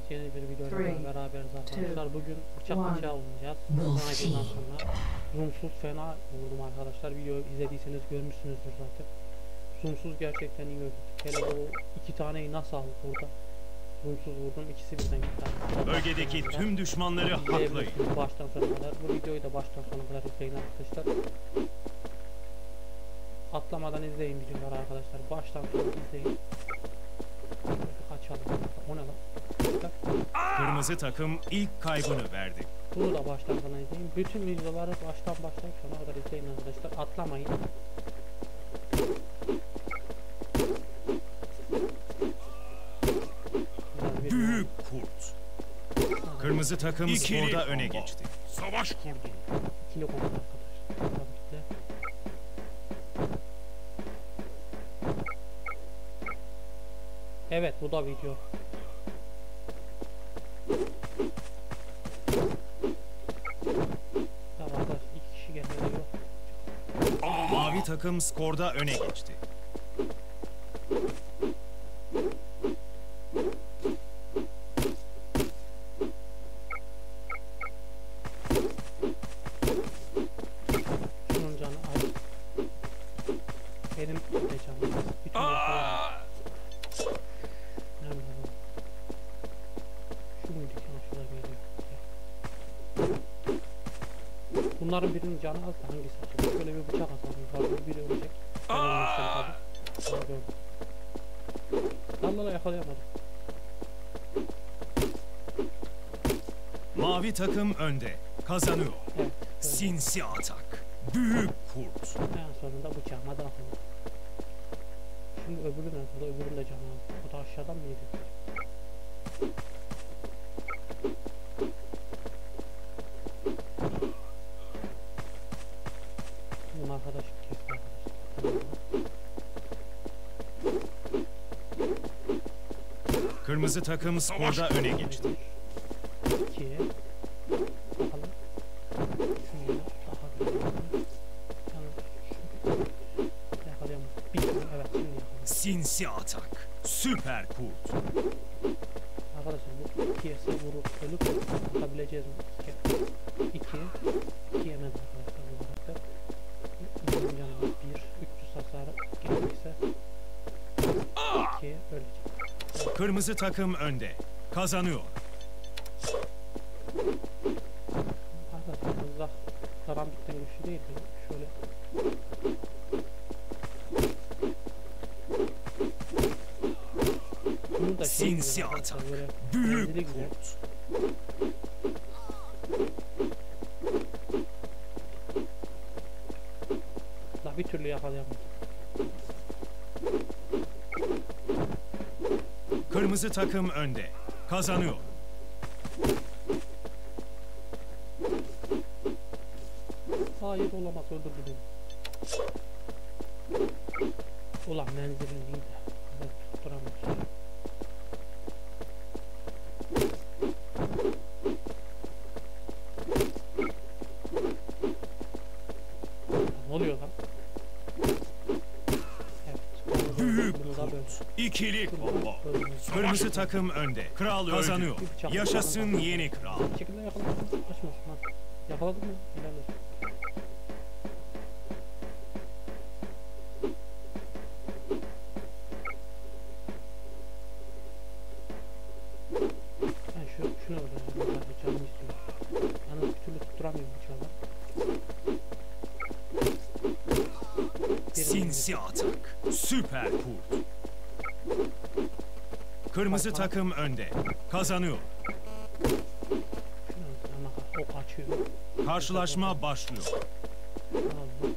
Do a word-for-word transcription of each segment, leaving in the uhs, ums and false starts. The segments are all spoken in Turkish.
Yeni bir videoyla beraberiz arkadaşlar. Bugün bıçak bıçağı oynayacağız. Ondan sonra zoomsuz fena vurdum arkadaşlar. Videoyu izlediyseniz görmüşsünüzdür zaten. Zoomsuz gerçekten iyi öldük. Hele o iki taneyi nasıl aldık burada? Zoomsuz vurdum, ikisi birden gitti. Bölgedeki tüm düşmanları haklayın. Baştan sona kadar. Bu videoyu da baştan sona kadar izleyin arkadaşlar. Atlamadan izleyin videoları arkadaşlar. Baştan sona izleyin. Kaçalım. O ne lan? Kırmızı takım ilk kaybını verdi. Bunu da baştan sona izleyin. Bütün videoları baştan başlayıp sona kadar izleyin arkadaşlar. Atlamayın. Büyük kurt. Kırmızı takım skorda öne geçti. Savaş kurdu. İkili komut arkadaşlar. Evet, bu da video. Ya arkadaş, iki kişi gelmedi yok. Mavi takım skorda öne geçti. Şunun canı az. Benim de canım az. Bütün yapalım. Nerede lan? Şu muydu ki? Şurada geliyor. Bunların birinin canı az da hangisi acaba? Şöyle bir bıçak atalım. Yukarıda biri ölecek. Ben ölmüştüm tabi. Onu gördüm. Lallala yakalayamadım. Mavi takım önde. Kazanıyor. Evet. Sinsi atak. Büyük kurt. En sonunda bıçağıma da atıldı. Şimdi öbürü nerede? Öbürünün de canı az. O da aşağıdan mı yedi? Bunun arkadaşı kesti arkadaşlar. Kırmızı takım skorda öne geçti. İkiye. Bakalım. Şunu daha güzel. Yani şu. Yakalayamadım. Bir tane. Evet, şimdi yakaladım. Sinsi atak. Süper kurt. Arkadaşlar bu ikiye vurup ölüp atabileceğiz mi? İki. İki. İki yemedi arkadaşlar bu arada. Bizim canımız bir. üç yüz hasarı gelirse iki ölecek. Kırmızı takım önde. Kazanıyor. Arkadaşlar mızrak karambitten güçlü değil mi? Şöyle bunu da şey Sinsi güzel atak. arkadaşlar, böyle Büyük menzili güzel. kurt. Daha bir türlü yakalayamadım. Kırmızı takım önde. Kazanıyor. Hayır, olamaz, öldürdü beni. Ulan menzilin iyi de ben tutturamıyorum. Ne oluyor lan? Evet. Büyük Bunu da böyle. kurt. İkili combo. Böyle. Kırmızı takım önde. Kral kazanıyor. Yaşasın yeni kral. Bir şekilde yakaladım. Açmasın lan. Yakaladım mı? Helal olsun. Ben şu, şunu öldüreceğim. Bıçağımı istiyorum. Yalnız bir türlü tutturamıyorum bıçağı. Sinsi atak. Süper kurt. Kırmızı takım önde. Kazanıyor. Şunu öldüreceğim. Ama o kaçıyor. Karşılaşma başlıyor. Aldım.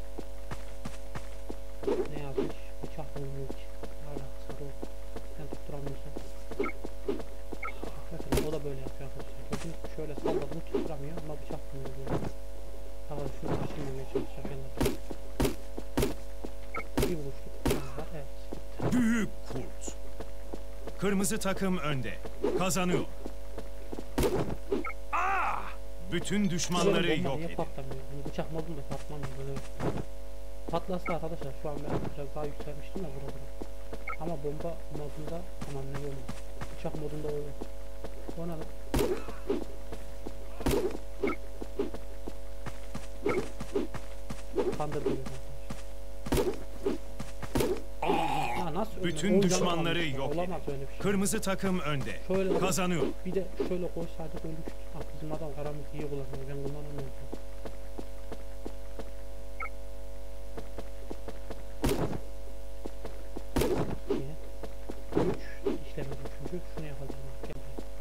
Ne yazmış? Bıçak bulmuyor ki. Hala sarı. Sen tutturamıyorsun. Bakın o da böyle yapıyor arkadaşlar. Gözünü şöyle salladım, tutturamıyor ama bıçak bulmuyor. Tamam, şunu taşımamaya çalışacak yanına. Bir vuruşluk var, evet. Büyük kurt. Kırmızı takım önde. Kazanıyor. Ah! Bütün düşmanları Böyle bomba yok niye edin. patlamıyor? Yani bıçak modunda patlamıyor böyle. Patlasa arkadaşlar şu an ben biraz daha yükselmiştim ya burada. Ama bomba modunda tamam ne oldu? Bıçak modunda o yok. O ne lan? Kandırdı beni arkadaşlar. Ya nasıl ölmedi? Bütün Oğuz düşmanları yanamamış ya. yok Olamaz edin. öyle bir şey. Kırmızı takım önde. Şöyle Kazanıyor. bir de şöyle koysaydık ölmüştük. Bak bizim adam karanlık iyi kullanıyor. Ben kullanamıyorum. Üç işlemedi üçüncü. Şunu yapalım. Gel.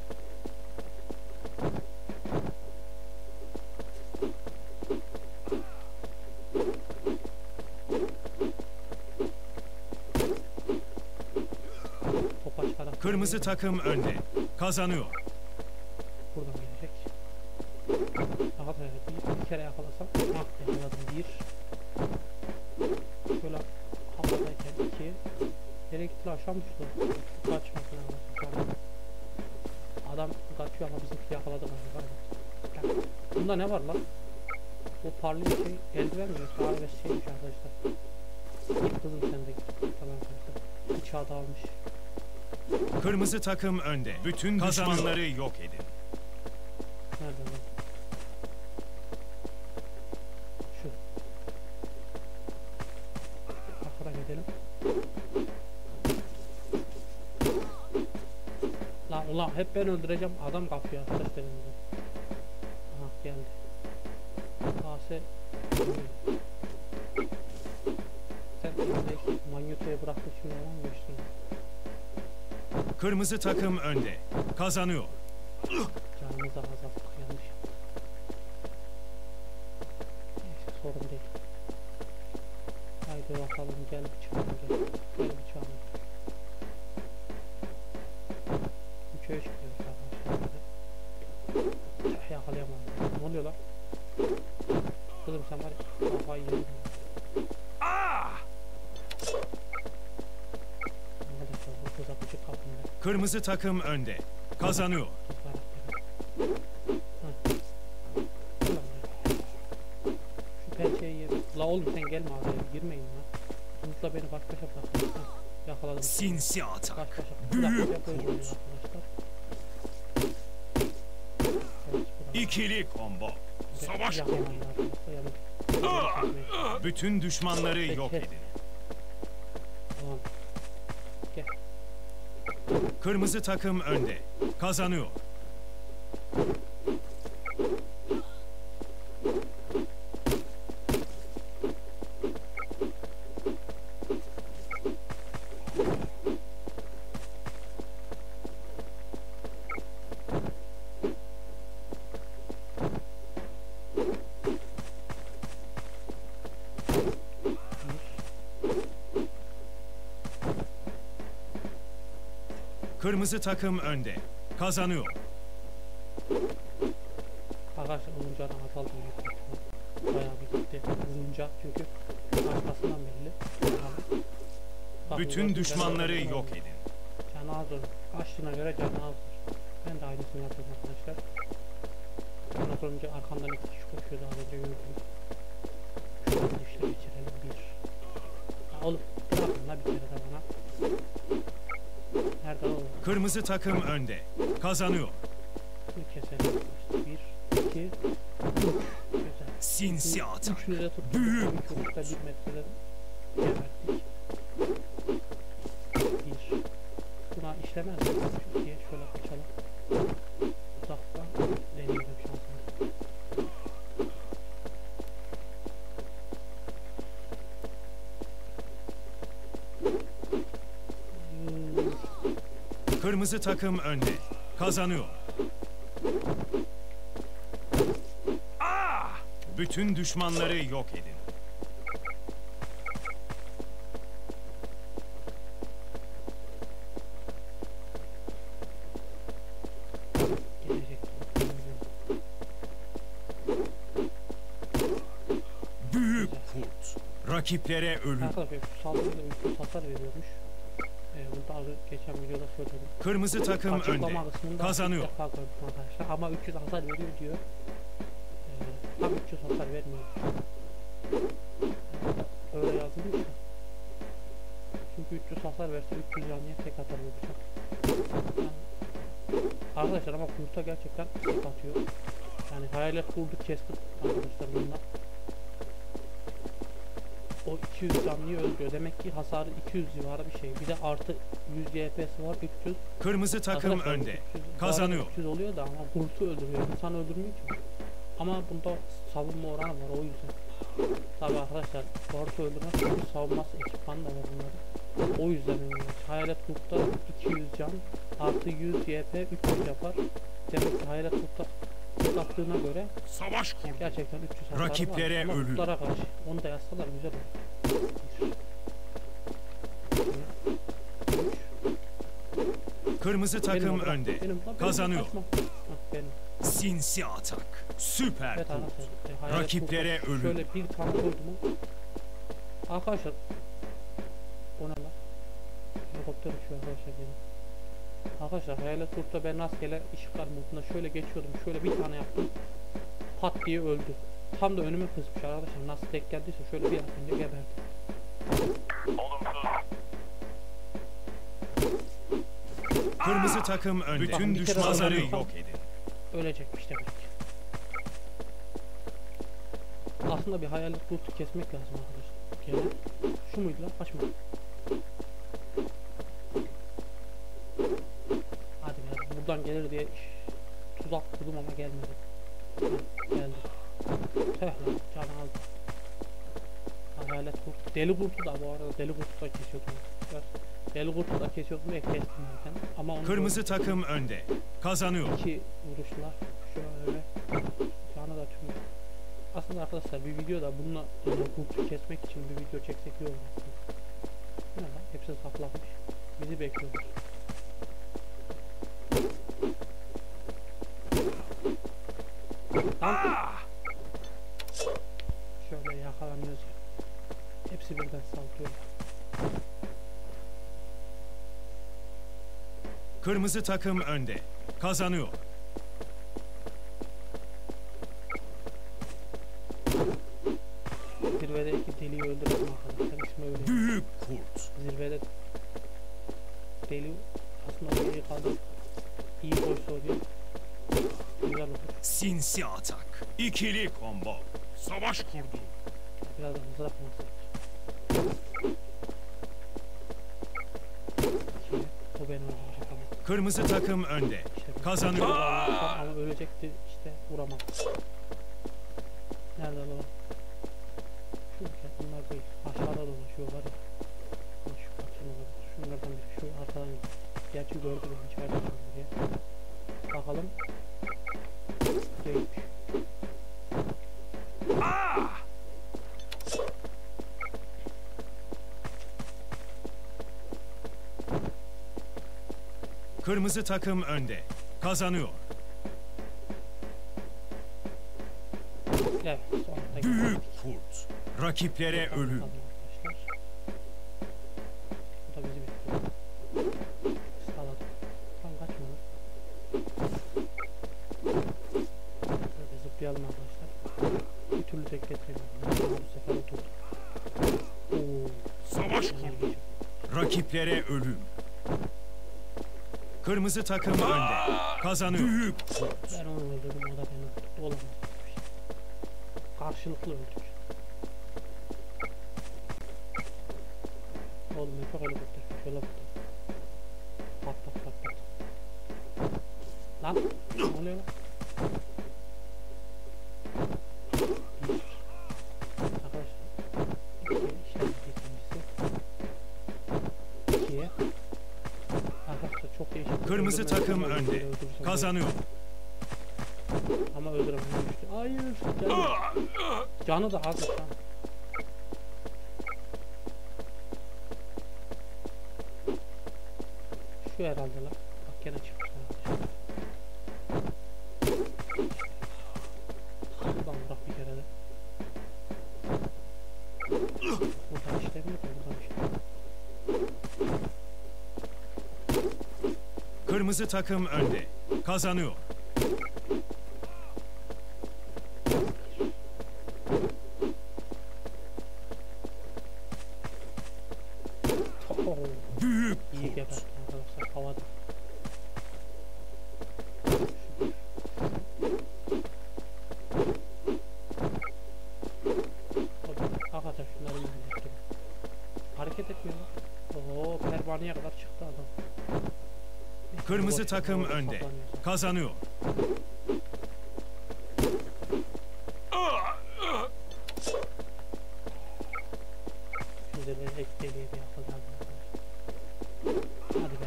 Topa çıkarak. Kırmızı takım önde. Kazanıyor. Buradan gelecek. Aha böyle bir, bir kere yakalasam. Ah yakaladım bir. Şöyle havadayken iki. Nereye gitti lan, aşağı mı uçtu? Kaçmasın lazım. Adam kaçıyor ama bizimki yakaladı galiba. Ya, bunda ne var lan? O parlı bir şey eldiven mi? Arabesk şeymiş arkadaşlar. Git kızım sen de git. Tamam arkadaşlar. Bıçağı da almış. Kırmızı takım önde. Bütün düşmanları yok edin. Nerede lan? Şu. Arkadan gidelim. Lan ulan hep ben öldüreceğim. Adam kapıyor arkadaşlar elimde. Aha geldi. Ase. Sen elimdeki manyotoya bıraktık şimdi hemen mi geçtin? Kırmızı takım önde. Kazanıyor. Canımızı azalttık, yanlış yaptık. Neyse sorun değil. Haydi bakalım gel bıçağım gel. Gel bıçağım. Üçe üç gidiyoruz arkadaşlar. Yakalayamadım. Ne oluyor lan? Kızım sen var ya kafayı yedin. Arkadaşlar bu kıza bıçak kapında. Kırmızı takım önde. Kazanıyor. Şu pençeyi yedim. La oğlum sen gelme abi, girmeyin lan. Umutla beni baş başa bırakın. Yakaladım. Sinsi Baş atak. başa. Büyük Bırak, böyle oluyor kurt. arkadaşlar. Evet, İkili combo. Savaş kurdu. yakaladım arkadaşlar. Yani, Bütün düşmanları yok edin. tamam. Gel. Kırmızı takım önde. Kazanıyor. Kırmızı takım önde. Kazanıyor. Arkadaşlar oyuncağına azaldım. Bayağı bir gitti. Oyuncak çünkü başkasından belli. Bak, Bütün bak, düşmanları ben- yok edin. Canı az olur. Açtığına göre canı azdır. Ben de aynısını yapıyorum arkadaşlar. Ondan önce arkamdan iki kişi koşuyordu az önce gördüm. Şu anda işte geçirelim bir. Ha, oğlum bırakın la bir kere de bana. Nerede oğlum? Kırmızı takım önde. Kazanıyor. Bir keselim. Bir, iki, üç. Güzel. Sinsi atak. Üçünü de tuttuk. Büyük Üç uçta bir metreden geberttik. Bir. Buna işlemez mi? Çok iyi. Şöyle kaçalım. Uzaktan deneyelim şansını. Hmm. Kırmızı takım önde. Kazanıyor. Bütün düşmanları yok edin. Gelecek. Büyük kurt. Rakiplere ölüm. Arkadaşlar şu saldırıda üç yüz hasar veriyormuş. Ee, bunu da az önce geçen videoda söyledim. Kırmızı takım önde. Açıklama kısmında Kazanıyor. ilk defa gördüm arkadaşlar. Ama üç yüz hasar veriyor diyor. Ee, tam üç yüz hasar vermiyor. Öyle yazılmış da. Çünkü üç yüz hasar verse üç yüz yanlıya tek atar bu bıçak. Yani Arkadaşlar ama kurta gerçekten sık atıyor. Yani hayalet kurdu kestik arkadaşlar bundan. O iki yüz canlıyı öldürüyor. Demek ki hasarı iki yüz civarı bir şey. Bir de artı yüz Y P'si var, üç yüz. Kırmızı takım Arkadaşlar, önde. üç yüz Kazanıyor. üç yüz oluyor da ama kurtu öldürüyor. İnsan öldürmüyor ki. Ama bunda savunma oranı var o yüzden. Tabi arkadaşlar kurtu öldürmek için savunması ekipmanı da var bunların. O yüzden öyle. Hayalet kurtta iki yüz can artı yüz Y P üç yüz yapar. Demek ki hayalet kurtta tek attığına göre Savaş kurdu. gerçekten üç yüz hasarı Rakiplere var. Ama ölüm. kurtlara karşı onu da yazsalar güzel olur. Kırmızı takım Benim o, bırak. önde. Benim, bak, Kazanıyor. benim, kaçma. Hah, benim. Sinsi atak. Süper Evet kurt. arkadaşlar. e, hayalet Rakiplere kurtlar ölüm. Şöyle bir tane koydum mu? Arkadaşlar. O ne lan? Helikopter uçuyor arkadaşlar benim. Arkadaşlar hayalet kurtta ben rastgele ışıklar modunda şöyle geçiyordum. Şöyle bir tane yaptım. Pat diye öldü. Tam da önüme kızmış arkadaşlar. Nasıl tek geldiyse şöyle bir yapınca geberdi. Kırmızı takım önde. Bakın, Bütün bir kere düşmanları öldürsem- yok edin. Ölecekmiş demek ki. Aslında bir hayalet kurtu kesmek lazım arkadaşlar. Gene. Şu muydu lan? Kaçma. Hadi be. Buradan gelir diye iş- tuzak kurdum ama gelmedi. Heh, geldi. Tüh lan. Canı aldı. Hayalet kurt. Deli kurtu da bu arada. Deli kurtu da kesiyordum. Biraz deli kurtu da kesiyordum. Ek kestim zaten. Ama onu Kırmızı takım önde. Kazanıyor. İki vuruşlar şöyle canı da tüm. Aslında arkadaşlar bir videoda bununla e, kurtu kesmek için bir video çeksek iyi olur aslında. Ne lan? Hepsi saklamış. Bizi bekliyorlar. Lan! Şöyle yakalanıyoruz ya. Hepsi birden saldırıyor. Kırmızı takım önde. Kazanıyor. Zirvedeki deliği öldürdüm arkadaşlar. İsmi öyle. Büyük kurt. Zirvede deli aslında o iyi kaldı. İyi boysa oluyor. Güzel olur. Sinsi atak. İkili combo. Savaş kurdu. Biraz da mızrak mızrak. Şimdi o beni öldürecek ama. Kırmızı takım önde. İşte ben- Kazanıyor. Ama ölecekti işte vuramam. Nerede lan? Şu ülke bunlar değil. Aşağıda dolaşıyor var ya. Ha, şu kaçın olabilir. Şunlardan biri. Şu arkadan gidiyor. Gerçi gördü beni içeride kaldı diye. Bakalım. Değilmiş. Kırmızı takım önde. Kazanıyor. Evet. Sonunda Büyük geldik. kurt. Rakiplere Bakalım ölüm. arkadaşlar. Bu da bizi bekliyor. Iskaladık. Tam kaçmadı. Böyle zıplayalım arkadaşlar. Bir türlü tek getiremiyorum. Bu sefer oturdu. Oo. Savaş kurdu. Rakiplere ölüm. Kırmızı takım önde. Kazanıyor. Büyük kurt. Ben onu öldürdüm, o da beni öldürdü. Olamaz böyle bir şey. Karşılıklı öldük. Oğlum ne çok helikopter. Şöyle bakalım. Pat pat pat pat. Lan ne oluyor lan? Bir. Arkadaşlar. İki işaret ikincisi. İkiye. Arkadaşlar çok değişik. Kırmızı Öldürme- takım öldürme- önde. öldürürsem Kazanıyor. ama öldüremem düştü. Hayır. Canı, canı da az lan. Şu herhalde lan. Bak gene çıkmışlar. Buradan bırak bir kere de. Buradan işlemiyor da buradan işlemiyor. Kırmızı takım önde. Kazanıyor. Oh, Büyük iyi kurt. geberdim arkadaşlar havada. Kırmızı Boş takım orada önde. saklanıyor zaten. Kazanıyor. Şurada bir ekleliğe bir yapacağım. Hadi be.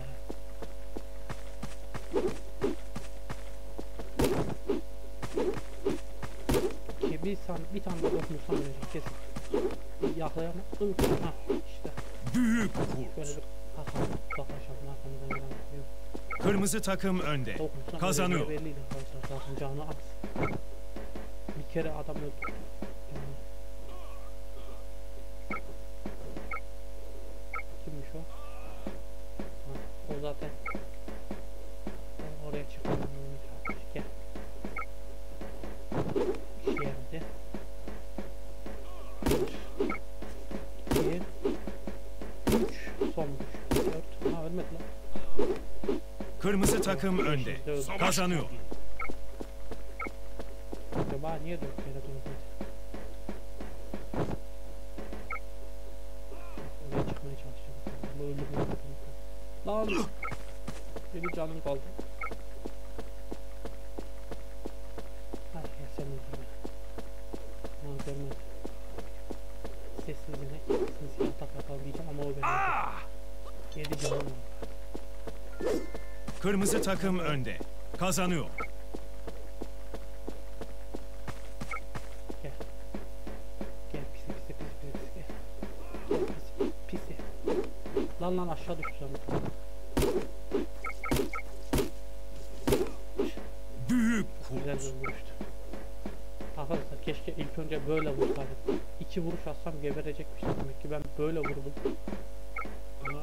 Ki bir, san, bir tane de dokunursam ölecek kesin. Yaklayamam. Ha işte. Büyük Böyle kurt. bir kasalım. Uzaklaşalım arkamızdan gelen yok. Kırmızı takım önde. Dokunursam Kazanıyor. öleceği belliydi arkadaşlar. Zaten canı az. Bir kere adam öldü. Yani. Kimmiş o? Ha, o zaten o oraya çıkıyor. Gel. İş yerinde. Bir, iki, üç, son üç, dört. Ha ölmedi lan. Kırmızı takım önde. Kazanıyor. Acaba niye dört kere dördüydü? Oraya çıkmaya çalışacağım. Bu öldürmeyi lan! Bir canım kaldı. Ay ya sen öldür beni. Aman görmedim. Sessiz yine sinsi atak yapalım diyeceğim ama o beni öldürdü. Yedi canım var. Kırmızı takım önde. Kazanıyor. Gel. Gel pisi pisi pisi pisi pisi gel. Gel pisi pisi. Lan lan aşağı düşeceğim. Büyük Güzel kurt. bir vuruştu. Arkadaşlar keşke ilk önce böyle vursaydım. İki vuruş atsam geberecekmiş demek ki ben böyle vurdum. Ama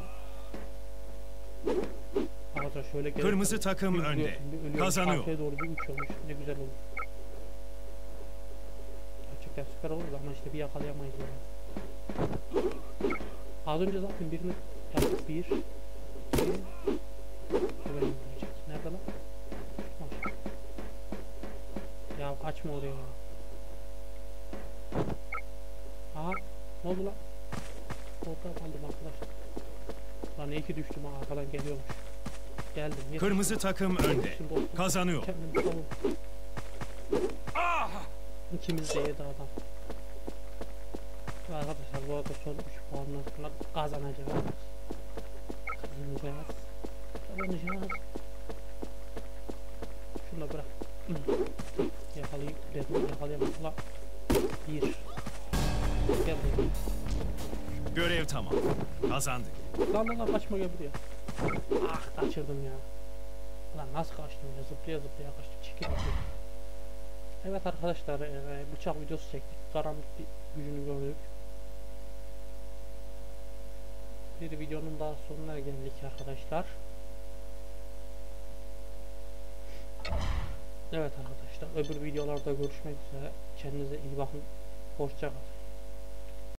arkadaşlar şöyle gelirken Kırmızı takım bir önde. vuruyorsun, bir ölüyorsun, Kazanıyor. arkaya doğru bir uçuyormuş. Ne güzel olur. Gerçekten süper olur ama işte bir yakalayamayız yani. Az önce zaten birini yaptık. Bir, iki, böyle vuracak. Nerede lan? Tutmamış. Ya kaçma oraya. Aha, ne oldu lan? Orada kaldım arkadaşlar. Lan iyi ki düştüm ha, arkadan geliyormuş. Geldim. Yetiştim. Kırmızı takım önde. Yetiştim dostum. Kazanıyor. Kendimi savun. İkimiz de yedi adam. Ve arkadaşlar bu arada son üç puandan sonra kazanacağız. Kazanacağız. Kazanacağız. Şunu da bırak. Yakalayayım. Dedim yakalayamadım lan. Bir. Gel buraya. Görev tamam. Kazandık. Lan lan lan kaçma gel buraya. Ah kaçırdım ya. Lan nasıl kaçtım ya, zıplaya zıplaya kaçtım. Çekil bakayım. Evet arkadaşlar e, bıçak videosu çektik. Karanlık gücünü gördük. Bir videonun daha sonuna geldik arkadaşlar. Evet arkadaşlar öbür videolarda görüşmek üzere. Kendinize iyi bakın. Hoşça kalın.